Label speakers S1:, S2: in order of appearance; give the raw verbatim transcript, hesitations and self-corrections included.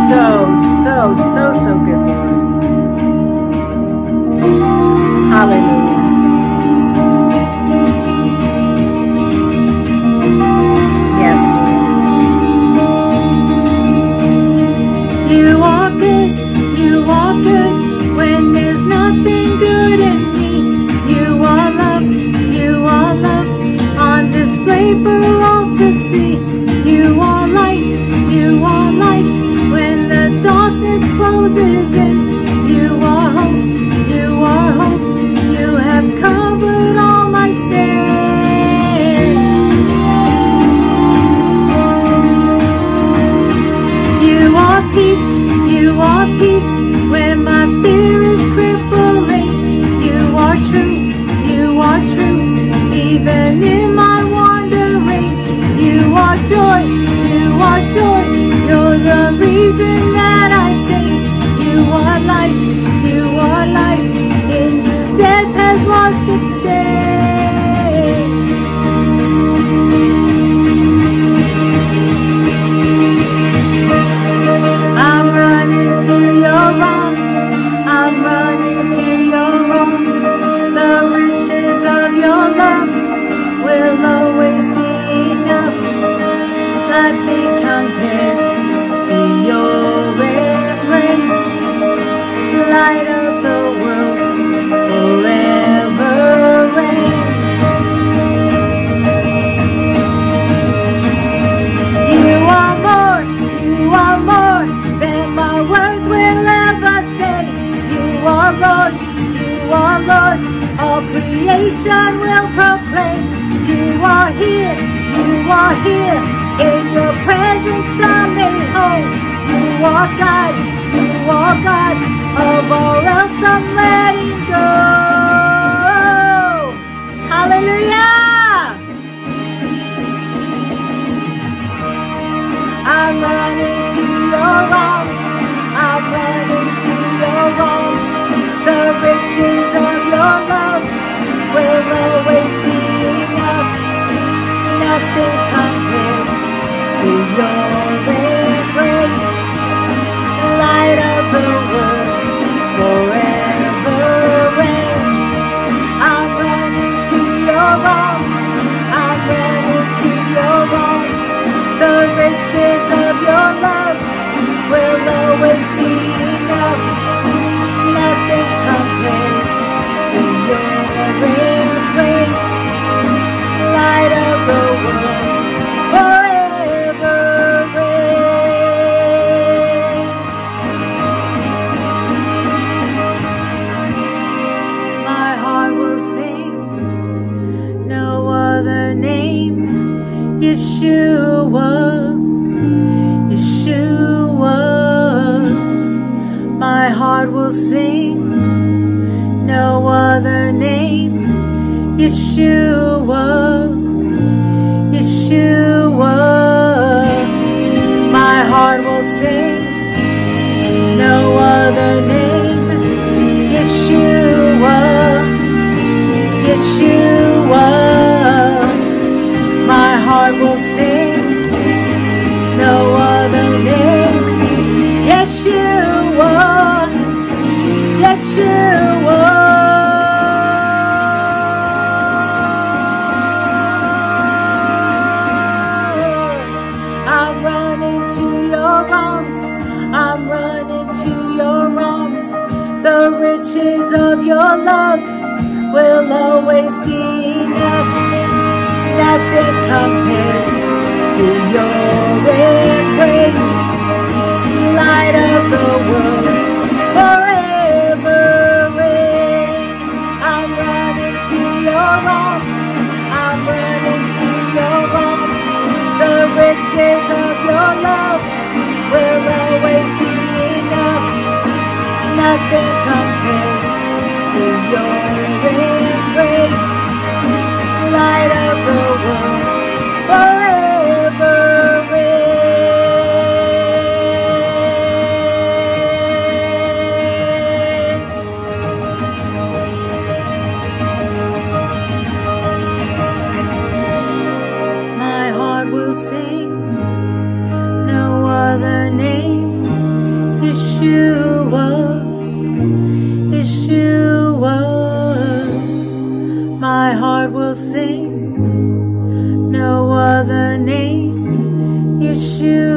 S1: so, so, so, so good, Lord. Hallelujah. Yes, Lord. You are good, you are good when there's nothing good in me. You are love, you are love on display for all to see. You are light, you are light when the darkness closes in. You are hope, you are hope, you have covered all my sin. You are peace, you are peace when my fear is crippling. You are true, you are true, even in my wandering. You are joy, you are joy, you're the reason that I sing. You are life, you are life, in you death has lost its sting. I'm running to your arms, I'm running to your arms. The riches of your love will always be enough. Nothing compares to your embrace. Light of the world, forever reign. You are more, you are more than my words will ever say. You are Lord, you are Lord, all creation will proclaim. You are here, you are here, in your presence I'm made whole. You are God, you are God, of all else I'm letting go. Hallelujah! I'm running to your arms, I'm running to your arms. The riches of your love will always be enough. Nothing compares to your embrace. Light of the world, forever reign. I'm running to your arms, I'm running to your arms. The riches of your love will always be enough. Nothing compares to your embrace. Light of the world, forever reign. My heart will sing no other name. Yeshua, Yeshua. My heart will sing no other name. Yeshua, Yeshua. My heart will sing no other name. Yeshua, Yeshua. My heart will sing no other name. Yeshua, Yeshua. I'm running to your arms, I'm running to your arms. The riches of your love will always be enough. Nothing compares to your embrace. Light of the world, forever reign. I'm running to your arms, I'm running to your arms. The riches of your love will always be enough. Nothing compares to your embrace. Light of the world, forever reign. My heart will sing no other name. Yeshua, Yeshua. My heart will sing, no other name, Yeshua.